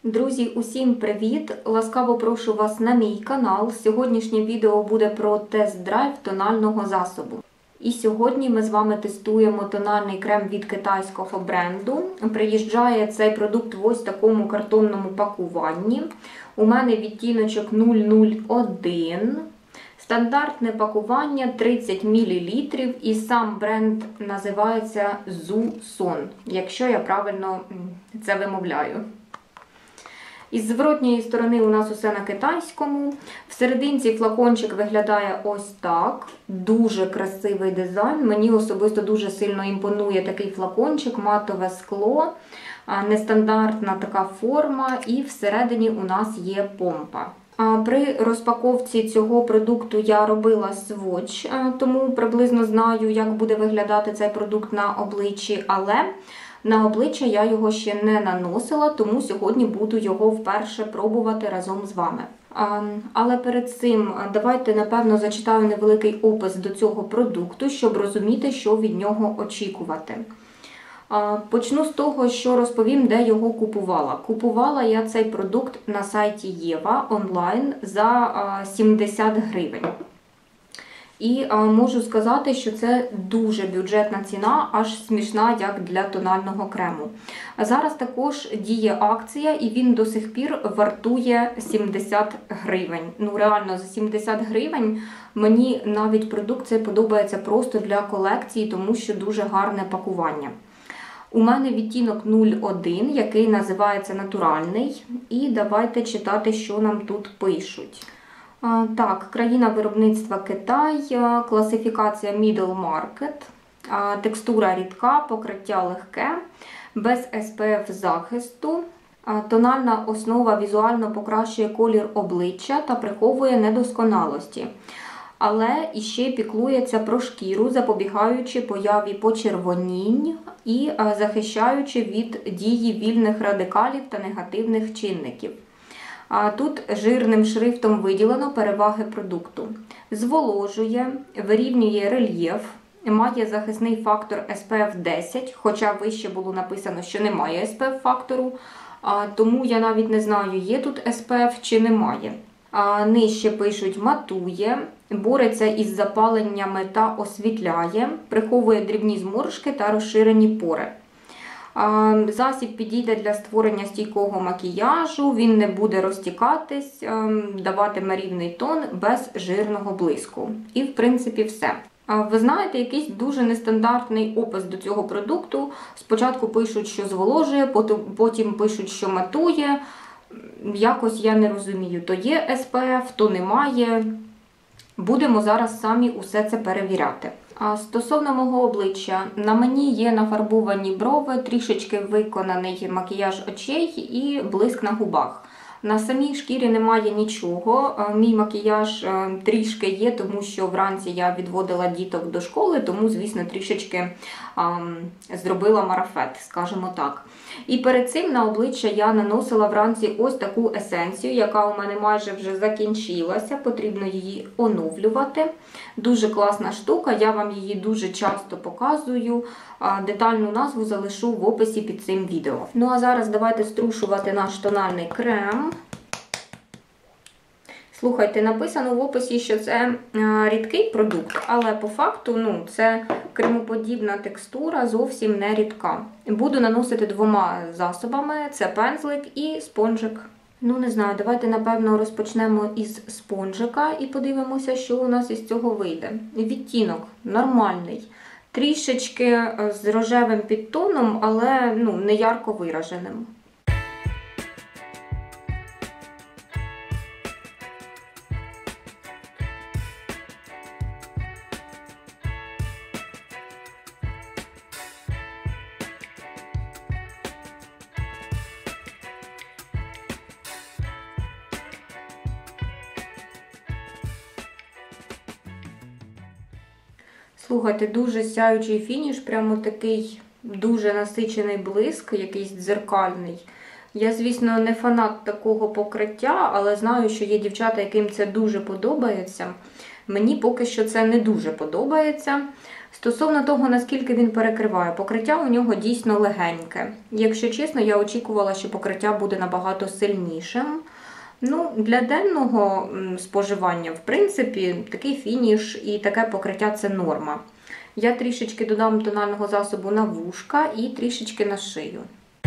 Друзі, усім привіт! Ласкаво прошу вас на мій канал. Сьогоднішнє відео буде про тест-драйв тонального засобу. І сьогодні ми з вами тестуємо тональний крем від китайського бренду. Приїжджає цей продукт в ось такому картонному пакуванні. У мене відтіночок 001. Стандартне пакування 30 мл і сам бренд називається Zhuson, якщо я правильно це вимовляю. Із зворотньої сторони у нас усе на китайському. Всерединці флакончик виглядає ось так. Дуже красивий дизайн. Мені особисто дуже сильно імпонує такий флакончик, матове скло, нестандартна така форма і всередині у нас є помпа. При розпаковці цього продукту я робила сводч, тому приблизно знаю, як буде виглядати цей продукт на обличчі, але на обличчя я його ще не наносила, тому сьогодні буду його вперше пробувати разом з вами. Але перед цим давайте, напевно, зачитаю невеликий опис до цього продукту, щоб розуміти, що від нього очікувати. Почну з того, що розповім, де його купувала. Купувала я цей продукт на сайті Єва онлайн за 70 гривень. І можу сказати, що це дуже бюджетна ціна, аж смішна, як для тонального крему. Зараз також діє акція, і він до сих пір вартує 70 гривень. Ну, реально, за 70 гривень мені навіть продукт цей подобається просто для колекції, тому що дуже гарне пакування. У мене відтінок 01, який називається натуральний. І давайте читати, що нам тут пишуть. Так, країна виробництва Китай, класифікація Middle Market, текстура рідка, покриття легке, без SPF захисту, тональна основа візуально покращує колір обличчя та приховує недосконалості. Але іще піклується про шкіру, запобігаючи появі почервонінь і захищаючи від дії вільних радикалів та негативних чинників. Тут жирним шрифтом виділено переваги продукту. Зволожує, вирівнює рельєф, має захисний фактор SPF 10, хоча вище було написано, що немає SPF фактору, тому я навіть не знаю, є тут SPF чи немає. Нижче пишуть матує, бореться із запаленнями та освітляє, приховує дрібні зморшки та розширені пори. Засіб підійде для створення стійкого макіяжу, він не буде розтікатись, даватиме рівний тон без жирного блиску. І в принципі все. Ви знаєте, якийсь дуже нестандартний опис до цього продукту. Спочатку пишуть, що зволожує, потім пишуть, що матує. Якось я не розумію, то є SPF, то немає. Будемо зараз самі усе це перевіряти. Стосовно мого обличчя, на мені є нафарбовані брови, трішечки виконаний макіяж очей і блиск на губах. На самій шкірі немає нічого, мій макіяж трішки є, тому що вранці я відводила діток до школи, тому, звісно, трішечки зробила марафет, скажімо так. І перед цим на обличчя я наносила вранці ось таку есенцію, яка у мене майже вже закінчилася, потрібно її оновлювати. Дуже класна штука, я вам її дуже часто показую, детальну назву залишу в описі під цим відео. Ну а зараз давайте струшувати наш тональний крем. Слухайте, написано в описі, що це рідкий продукт, але по факту це кремоподібна текстура, зовсім не рідка. Буду наносити двома засобами, це пензлик і спонжик. Ну, не знаю, давайте, напевно, розпочнемо із спонжика і подивимося, що у нас із цього вийде. Відтінок нормальний, трішечки з рожевим підтоном, але не ярко вираженим. Слухайте, дуже сяючий фініш, прямо такий дуже насичений блиск, якийсь дзеркальний. Я, звісно, не фанат такого покриття, але знаю, що є дівчата, яким це дуже подобається. Мені поки що це не дуже подобається. Стосовно того, наскільки він перекриває, покриття у нього дійсно легеньке. Якщо чесно, я очікувала, що покриття буде набагато сильнішим. Ну, для денного споживання, в принципі, такий фініш і таке покриття – це норма. Я трішечки додам тонального засобу на вушка і трішечки на шию.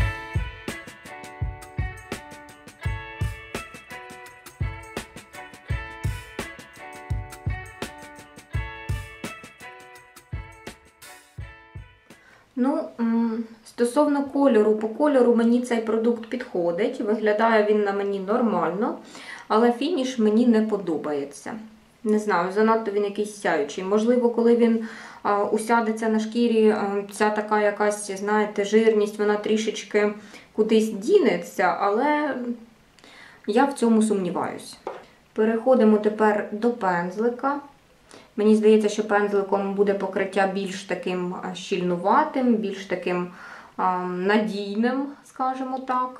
Ну, стосовно кольору, по кольору мені цей продукт підходить, виглядає він на мені нормально, але фініш мені не подобається. Не знаю, занадто він якийсь сяючий. Можливо, коли він усядеться на шкірі, ця така якась, знаєте, жирність, вона трішечки кудись дінеться, але я в цьому сумніваюсь. Переходимо тепер до пензлика. Мені здається, що пензликом буде покриття більш таким щільнуватим, більш таким надійним, скажімо так.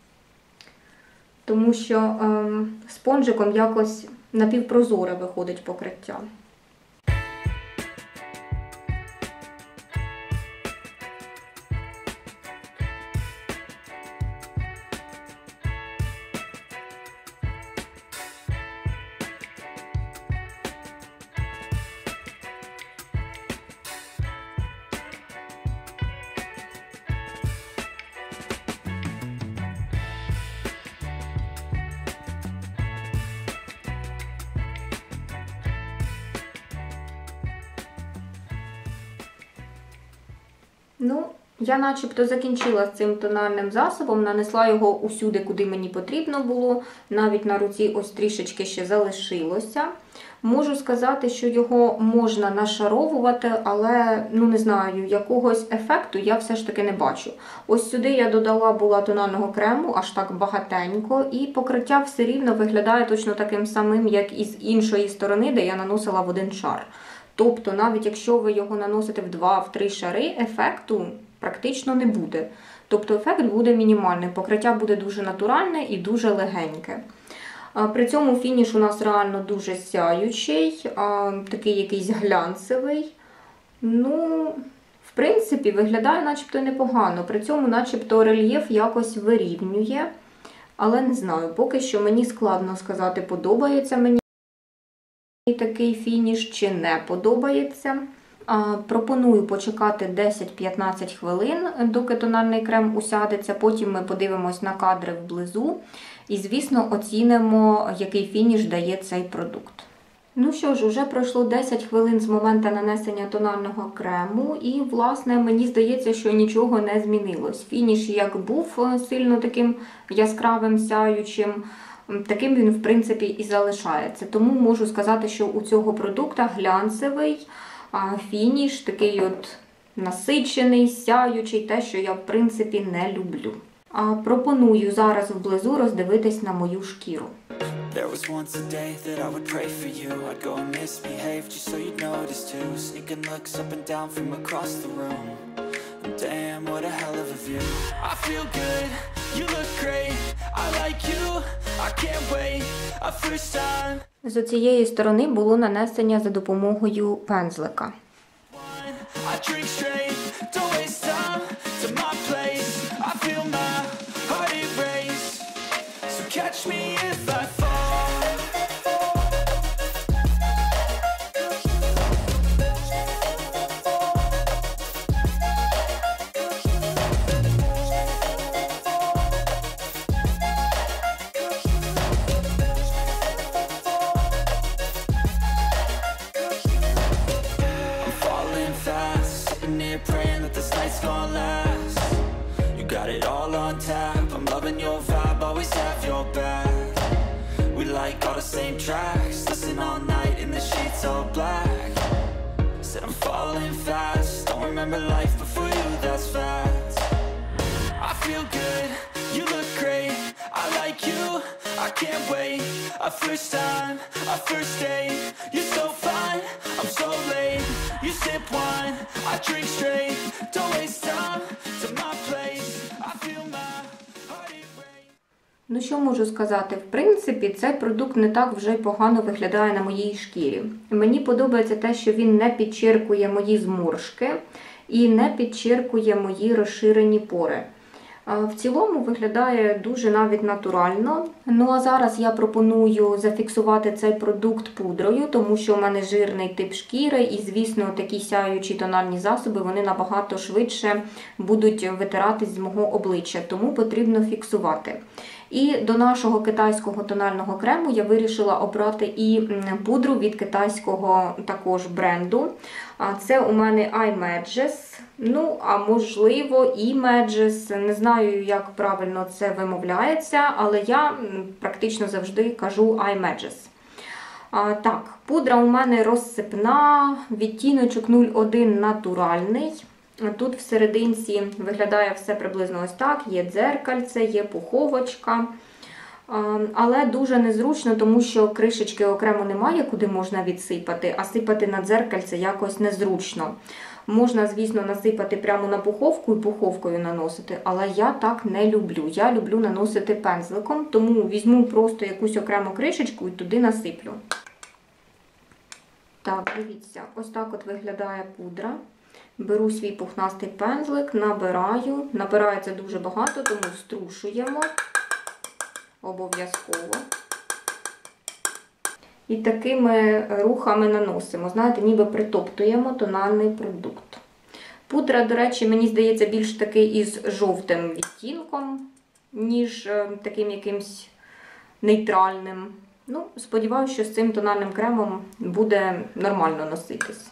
Тому що спонжиком якось напівпрозоре виходить покриття. Ну, я начебто закінчила з цим тональним засобом, нанесла його усюди, куди мені потрібно було. Навіть на руці ось трішечки ще залишилося. Можу сказати, що його можна нашаровувати, але, ну не знаю, якогось ефекту я все ж таки не бачу. Ось сюди я додала була тонального крему, аж так багатенько, і покриття все рівно виглядає точно таким самим, як і з іншої сторони, де я наносила в один шар. Тобто, навіть якщо ви його наносите в 2-3 шари, ефекту практично не буде. Тобто, ефект буде мінімальний, покриття буде дуже натуральне і дуже легеньке. При цьому фініш у нас реально дуже сяючий, такий якийсь глянцевий. Ну, в принципі, виглядає начебто непогано. При цьому начебто рельєф якось вирівнює. Але не знаю, поки що мені складно сказати, подобається мені такий фініш чи не подобається. Пропоную почекати 10-15 хвилин, доки тональний крем усядеться. Потім ми подивимось на кадри вблизу і, звісно, оцінимо, який фініш дає цей продукт. Ну що ж, уже пройшло 10 хвилин з моменту нанесення тонального крему і, власне, мені здається, що нічого не змінилось. Фініш як був сильно таким яскравим, сяючим, таким він, в принципі, і залишається. Тому можу сказати, що у цього продукту глянцевий фініш, такий от насичений, сяючий, те, що я, в принципі, не люблю. Пропоную зараз вблизу роздивитись на мою шкіру. There was once a day that I would pray for you. I'd go and misbehave just so you'd notice too. Sneaking looks up and down from across the room. Damn, what a hell of a view. I feel good, you look great. I like you, I can't wait. A first time. З цієї сторони було нанесення за допомогою пензлика. I drink straight, don't waste time to my place. I feel my heart erase. So catch me if I fall. Praying that this night's gonna last. You got it all on tap. I'm loving your vibe, always have your back. We like all the same tracks. Listen all night in the sheets all black. Said I'm falling fast. Don't remember life before you, that's facts. I feel good, you look great. I like you, I can't wait. A first time, a first date. You're so fine, I'm so late. You sip wine, I drink straight. Don't waste time to my place. I feel my heart erase. Ну, що можу сказати? В принципі, цей продукт не так вже й погано виглядає на моїй шкірі. Мені подобається те, що він не підчеркує мої зморшки і не підчеркує мої розширені пори. В цілому виглядає дуже навіть натурально. Ну а зараз я пропоную зафіксувати цей продукт пудрою, тому що у мене жирний тип шкіри і, звісно, такі сяючі тональні засоби, вони набагато швидше будуть витиратись з мого обличчя, тому потрібно фіксувати. І до нашого китайського тонального крему я вирішила обрати і пудру від китайського також бренду. Це у мене iMages, ну, а можливо Images, не знаю, як правильно це вимовляється, але я практично завжди кажу iMages. Так, пудра у мене розсипна, відтіночок 01 натуральний. Тут всерединці виглядає все приблизно ось так, є дзеркальце, є пуховочка, але дуже незручно, тому що кришечки окремо немає, куди можна відсипати, а сипати на дзеркальце якось незручно. Можна, звісно, насипати прямо на пуховку і пуховкою наносити, але я так не люблю. Я люблю наносити пензликом, тому візьму просто якусь окрему кришечку і туди насиплю. Так, дивіться, ось так от виглядає пудра. Беру свій пухнастий пензлик, набираю. Набирається дуже багато, тому струшуємо обов'язково. І такими рухами наносимо, знаєте, ніби притоптуємо тональний продукт. Пудра, до речі, мені здається, більш такий із жовтим відтінком, ніж таким якимсь нейтральним. Ну, сподіваюся, що з цим тональним кремом буде нормально носитись.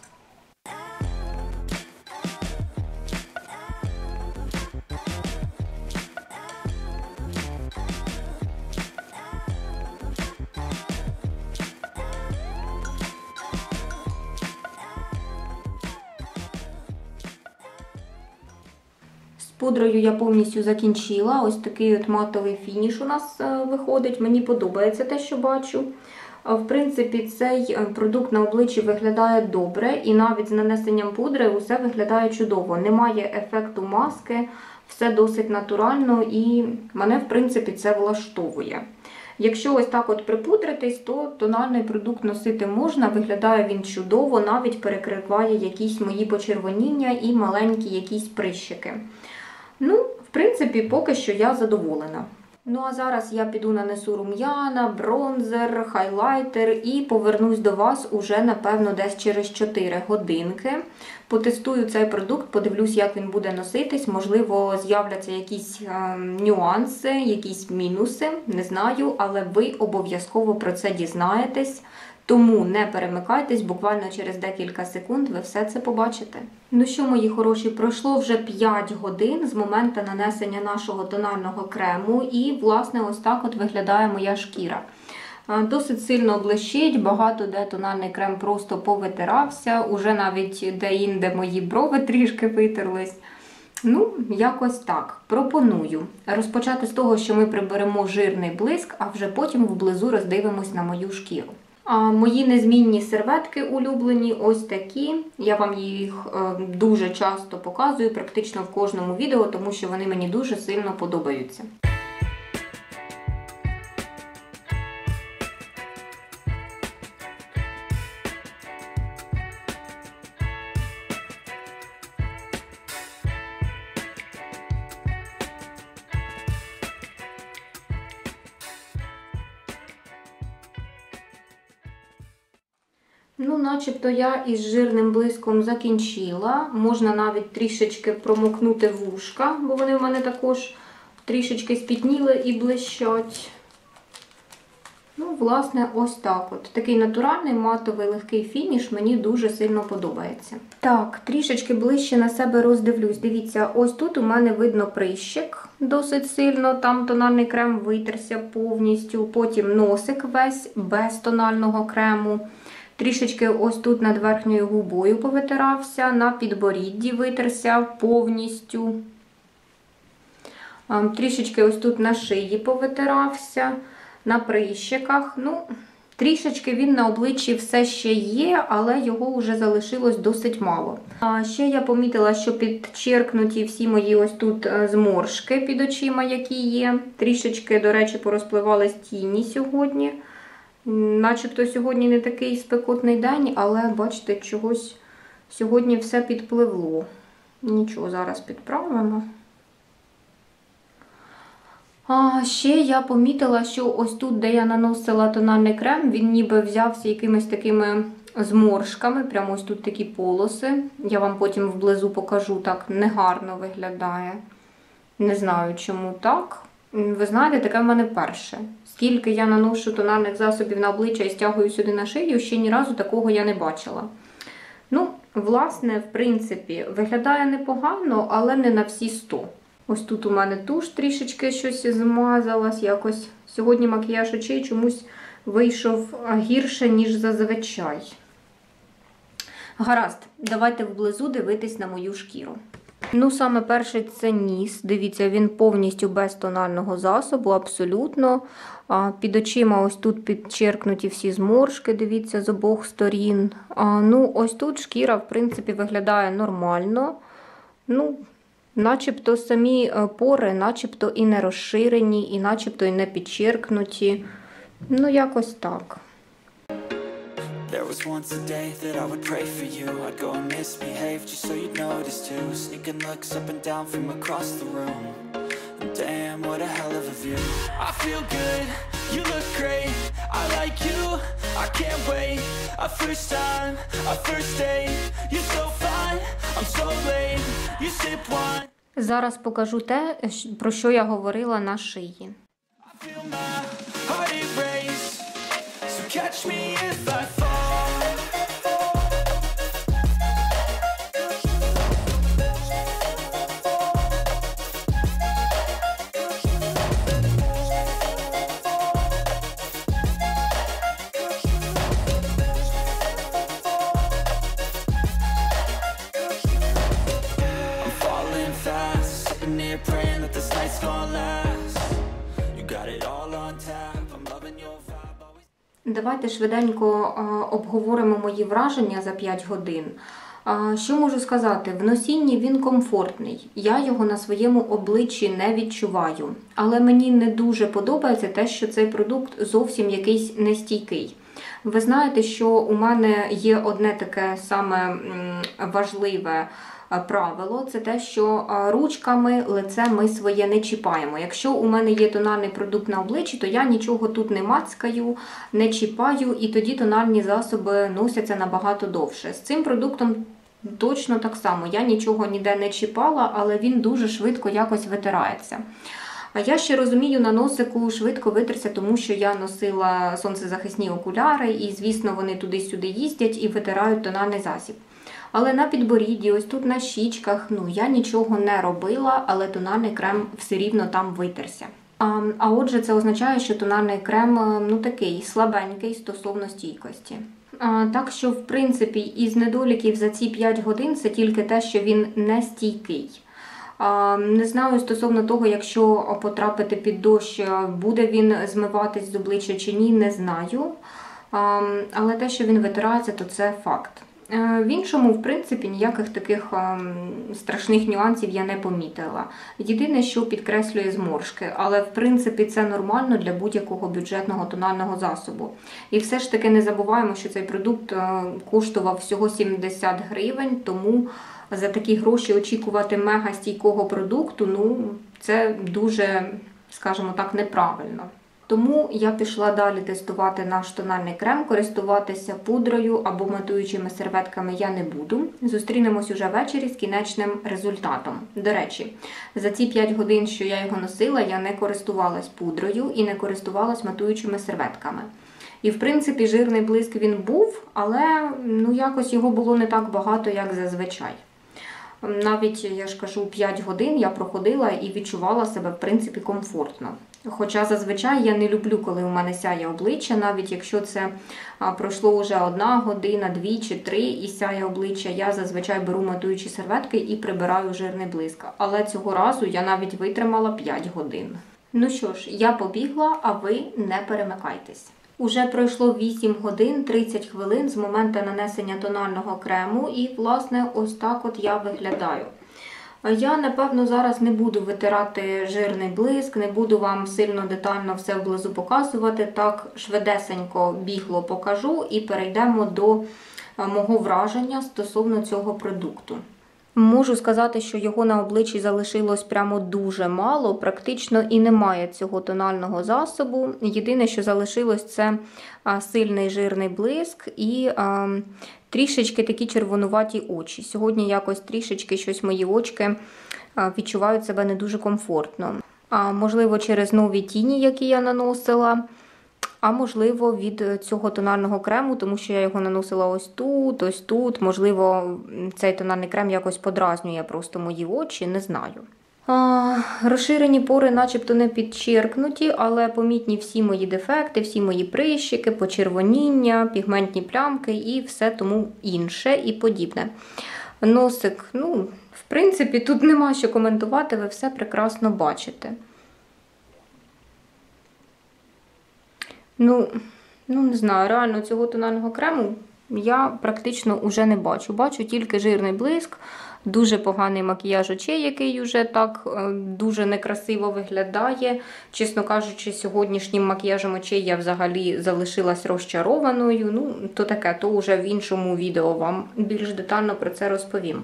Пудрою я повністю закінчила. Ось такий от матовий фініш у нас виходить. Мені подобається те, що бачу. В принципі, цей продукт на обличчі виглядає добре. І навіть з нанесенням пудри усе виглядає чудово. Немає ефекту маски, все досить натурально і мене, в принципі, це влаштовує. Якщо ось так от припудритись, то тональний продукт носити можна, виглядає він чудово, навіть перекриває якісь мої почервоніння і маленькі якісь прищики. Ну, в принципі, поки що я задоволена. Ну, а зараз я піду нанесу рум'яна, бронзер, хайлайтер і повернусь до вас уже, напевно, десь через 4 годинки. Потестую цей продукт, подивлюсь, як він буде носитись. Можливо, з'являться якісь нюанси, якісь мінуси, не знаю, але ви обов'язково про це дізнаєтесь. Тому не перемикайтесь, буквально через декілька секунд ви все це побачите. Ну що, мої хороші, пройшло вже 5 годин з моменту нанесення нашого тонального крему і, власне, ось так от виглядає моя шкіра. Досить сильно блищить, багато де тональний крем просто повитирався, уже навіть де-інде мої брови трішки витерлись. Ну, якось так. Пропоную розпочати з того, що ми приберемо жирний блиск, а вже потім вблизу роздивимось на мою шкіру. Мої незмінні серветки улюблені ось такі. Я вам їх дуже часто показую, практично в кожному відео, тому що вони мені дуже сильно подобаються. Ну, начебто я із жирним блиском закінчила. Можна навіть трішечки промокнути вушка, бо вони в мене також трішечки спітніли і блищать. Ну, власне, ось так от. Такий натуральний матовий легкий фініш мені дуже сильно подобається. Так, трішечки ближче на себе роздивлюсь. Дивіться, ось тут у мене видно прищик досить сильно. Там тональний крем витерся повністю. Потім носик весь без тонального крему. Трішечки ось тут над верхньою губою повитирався, на підборідді витерся повністю. Трішечки ось тут на шиї повитирався, на прищиках. Ну, Трішечки він на обличчі все ще є, але його вже залишилось досить мало. А ще я помітила, що підчеркнуті всі мої ось тут зморшки під очима, які є. Трішечки, до речі, порозпливались тіні сьогодні. Начебто сьогодні не такий спекотний день, але, бачите, чогось сьогодні все підпливло. Нічого, зараз підправимо. А ще я помітила, що ось тут, де я наносила тональний крем, він ніби взявся якимись такими зморшками. Прямо ось тут такі полоси. Я вам потім вблизу покажу, так негарно виглядає. Не знаю, чому так. Ви знаєте, таке в мене перше. Скільки я наношу тональних засобів на обличчя і стягую сюди на шию, ще ні разу такого я не бачила. Ну, власне, в принципі, виглядає непогано, але не на всі 100. Ось тут у мене туш трішечки щось змазалась, якось. Сьогодні макіяж очей чомусь вийшов гірше, ніж зазвичай. Гаразд, давайте вблизу дивитись на мою шкіру. Ну, саме перший це ніс. Дивіться, він повністю без тонального засобу, абсолютно. Під очима ось тут підчеркнуті всі зморшки, дивіться, з обох сторін. Ну, ось тут шкіра, в принципі, виглядає нормально. Ну, начебто самі пори, начебто і не розширені, і начебто і не підчеркнуті. Ну, якось так. There was once a day that I would pray for you. I'd go and misbehave just so you'd notice too. Sneaking looks up and down from across the room. And damn, what a hell of a view. I feel good, you look great. I like you, I can't wait. A first time, a first date. You're so fine, I'm so late. You sip wine. Зараз покажу те, про що я говорила на шиї. I feel my heart erase. So catch me if I fall. I'm falling fast, sitting here praying that this night's gonna last. You got it all on tap, I'm loving your vibe. Always... Давайте швиденько обговоримо мої враження за 5 годин. Що можу сказати? В носінні він комфортний. Я його на своєму обличчі не відчуваю. Але мені не дуже подобається те, що цей продукт зовсім якийсь нестійкий. Ви знаєте, що у мене є одне таке саме важливе правило, це те, що ручками лице ми своє не чіпаємо. Якщо у мене є тональний продукт на обличчі, то я нічого тут не мацкаю, не чіпаю, і тоді тональні засоби носяться набагато довше. З цим продуктом точно так само. Я нічого ніде не чіпала, але він дуже швидко якось витирається. А я ще розумію, на носику швидко витерся, тому що я носила сонцезахисні окуляри, і, звісно, вони туди-сюди їздять і витирають тональний засіб. Але на підборідді, ось тут на щічках, я нічого не робила, але тональний крем все рівно там витерся. А отже, це означає, що тональний крем, такий слабенький стосовно стійкості. Так що, в принципі, із недоліків за ці 5 годин це тільки те, що він не стійкий. Не знаю стосовно того, якщо потрапити під дощ, буде він змиватись з обличчя чи ні, не знаю. Але те, що він витирається, то це факт. В іншому, в принципі, ніяких таких страшних нюансів я не помітила. Єдине, що підкреслює зморшки, але, в принципі, це нормально для будь-якого бюджетного тонального засобу. І все ж таки не забуваємо, що цей продукт коштував всього 70 гривень, тому за такі гроші очікувати мега стійкого продукту, це дуже, скажімо так, неправильно. Тому я пішла далі тестувати наш тональний крем, користуватися пудрою або матуючими серветками я не буду. Зустрінемось уже ввечері з кінечним результатом. До речі, за ці 5 годин, що я його носила, я не користувалась пудрою і не користувалась матуючими серветками. І, в принципі, жирний блиск він був, але якось його було не так багато, як зазвичай. Навіть, я ж кажу, 5 годин я проходила і відчувала себе, в принципі, комфортно. Хоча зазвичай я не люблю, коли у мене сяє обличчя, навіть якщо це пройшло вже 1 година, 2 чи 3 і сяє обличчя, я зазвичай беру матуючі серветки і прибираю жирний блиск. Але цього разу я навіть витримала 5 годин. Ну що ж, я побігла, а ви не перемикайтесь. Уже пройшло 8 годин 30 хвилин з моменту нанесення тонального крему і, власне, ось так от я виглядаю. Я, напевно, зараз не буду витирати жирний блиск, не буду вам сильно детально все вблизу показувати. Так, швидесенько бігло покажу і перейдемо до мого враження стосовно цього продукту. Можу сказати, що його на обличчі залишилось прямо дуже мало, практично і немає цього тонального засобу. Єдине, що залишилось, це сильний жирний блиск і трішечки такі червонуваті очі. Сьогодні якось трішечки щось мої очки відчувають себе не дуже комфортно. Можливо, через нові тіні, які я наносила, а можливо від цього тонального крему, тому що я його наносила ось тут, ось тут. Можливо, цей тональний крем якось подразнює просто мої очі, не знаю. Розширені пори начебто не підчеркнуті, але помітні всі мої дефекти, всі мої прищики, почервоніння, пігментні плямки і все тому інше і подібне. Носик, в принципі, тут нема що коментувати, ви все прекрасно бачите. Не знаю, реально цього тонального крему я практично уже не бачу. Бачу тільки жирний блиск, дуже поганий макіяж очей, який уже так дуже некрасиво виглядає. Чесно кажучи, сьогоднішнім макіяжем очей я взагалі залишилась розчарованою. То таке, то вже в іншому відео вам більш детально про це розповім.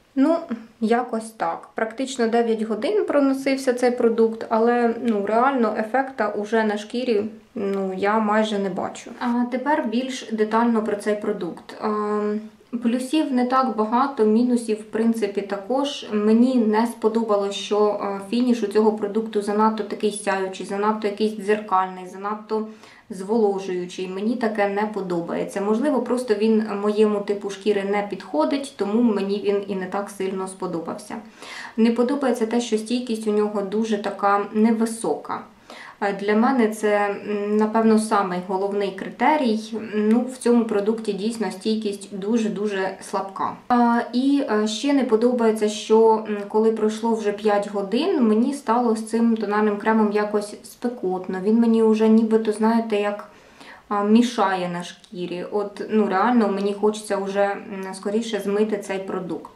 Якось так. Практично 9 годин проносився цей продукт, але реально ефекта уже на шкірі я майже не бачу. А тепер більш детально про цей продукт. Плюсів не так багато, мінусів, в принципі, також. Мені не сподобалось, що фініш у цього продукту занадто такий сяючий, занадто якийсь дзеркальний, занадто зволожуючий. Мені таке не подобається. Можливо, просто він моєму типу шкіри не підходить, тому мені він і не так сильно сподобався. Не подобається те, що стійкість у нього дуже така невисока. Для мене це, напевно, самий головний критерій. В цьому продукті дійсно стійкість дуже-дуже слабка. І ще не подобається, що коли пройшло вже 5 годин, мені стало з цим тональним кремом якось спекотно. Він мені вже нібито, знаєте, як мішає на шкірі. Реально мені хочеться вже скоріше змити цей продукт.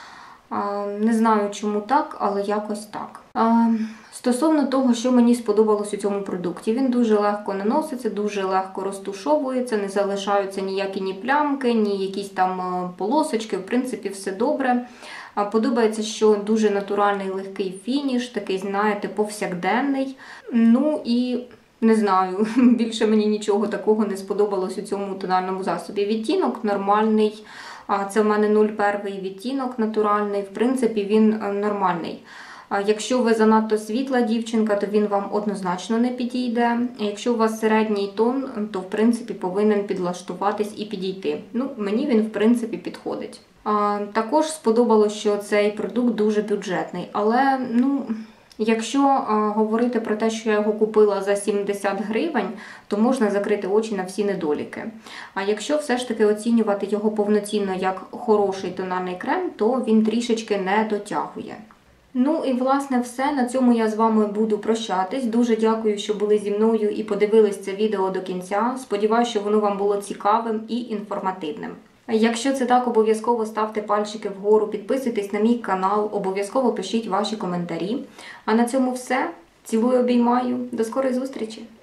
Не знаю, чому так, але якось так. Стосовно того, що мені сподобалось у цьому продукті, він дуже легко наноситься, дуже легко розтушовується, не залишаються ніякі ні плямки, ні якісь там полосочки, в принципі, все добре. Подобається, що дуже натуральний легкий фініш, такий, знаєте, повсякденний. І не знаю, більше мені нічого такого не сподобалось у цьому тональному засобі. Відтінок нормальний. Це в мене 01 відтінок натуральний, в принципі, він нормальний. Якщо ви занадто світла дівчинка, то він вам однозначно не підійде. Якщо у вас середній тон, то, в принципі, повинен підлаштуватись і підійти. Мені він, в принципі, підходить. Також сподобалося, що цей продукт дуже бюджетний, але, якщо говорити про те, що я його купила за 70 гривень, то можна закрити очі на всі недоліки. А якщо все ж таки оцінювати його повноцінно як хороший тональний крем, то він трішечки не дотягує. І, власне, все. На цьому я з вами буду прощатись. Дуже дякую, що були зі мною і подивились це відео до кінця. Сподіваюся, що воно вам було цікавим і інформативним. Якщо це так, обов'язково ставте пальчики вгору, підписуйтесь на мій канал, обов'язково пишіть ваші коментарі. А на цьому все. Цілую, обіймаю. До скорої зустрічі!